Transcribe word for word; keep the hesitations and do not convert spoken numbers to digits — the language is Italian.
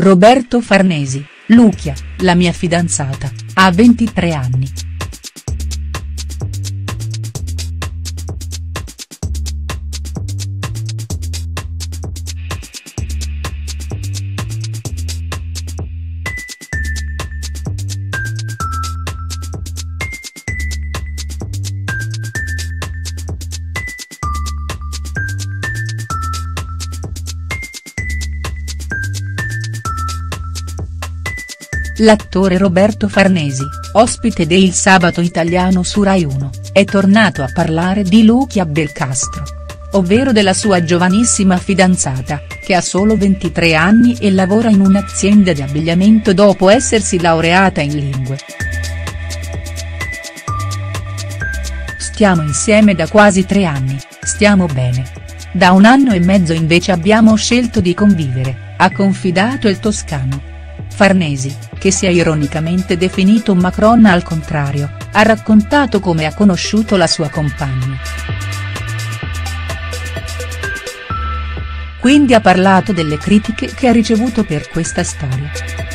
Roberto Farnesi, Lucia, la mia fidanzata, ha ventitré anni. L'attore Roberto Farnesi, ospite de Il Sabato Italiano su Rai uno, è tornato a parlare di Lucia Belcastro, ovvero della sua giovanissima fidanzata, che ha solo ventitré anni e lavora in un'azienda di abbigliamento dopo essersi laureata in lingue. Stiamo insieme da quasi tre anni, stiamo bene. Da un anno e mezzo invece abbiamo scelto di convivere, ha confidato il toscano. Farnesi, che si è ironicamente definito un Macron al contrario, ha raccontato come ha conosciuto la sua compagna. Quindi ha parlato delle critiche che ha ricevuto per questa storia.